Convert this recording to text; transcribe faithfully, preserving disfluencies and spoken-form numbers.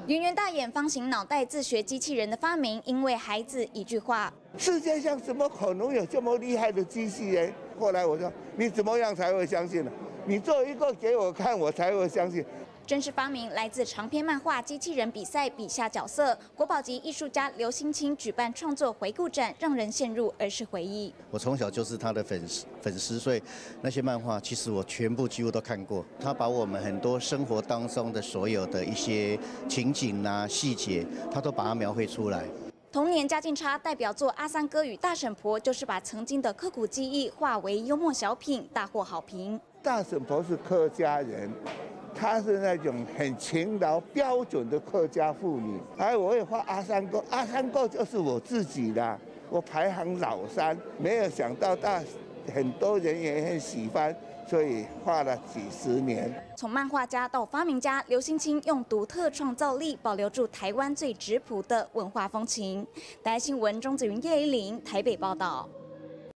圆圆大眼、方形脑袋自学机器人的发明，因为孩子一句话： 世界上怎么可能有这么厉害的机器人？后来我说，你怎么样才会相信呢？你做一个给我看，我才会相信。 真实发明来自长篇漫画机器人比赛笔下角色，国宝级艺术家刘兴清举办创作回顾展，让人陷入儿时回忆。 我从小就是他的粉丝，粉丝，所以那些漫画其实我全部几乎都看过。他把我们很多生活当中的所有的一些情景啊、细节，他都把它描绘出来。 童年家境差，代表作《阿三哥与大婶婆》就是把曾经的刻苦记忆化为幽默小品，大获好评。 大婶婆是客家人。 她是那种很勤劳、标准的客家妇女。还有我也画阿三哥，阿三哥就是我自己的，我排行老三。没有想到大很多人也很喜欢，所以画了几十年。 从漫画家到发明家，刘兴清用独特创造力保留住台湾最质朴的文化风情。台新闻钟子云、叶依玲台北报道。